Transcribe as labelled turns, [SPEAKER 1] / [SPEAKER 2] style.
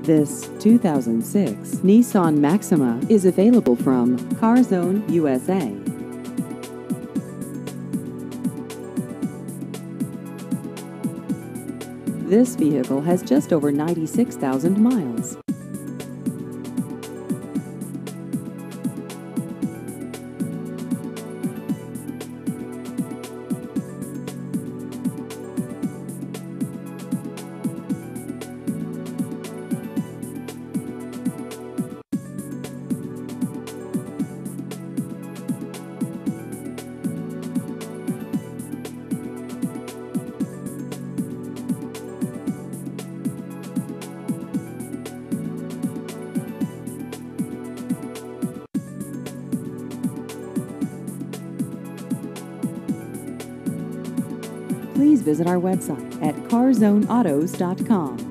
[SPEAKER 1] This 2006 Nissan Maxima is available from CarZone USA. This vehicle has just over 96,000 miles. Please visit our website at carzoneautos.com.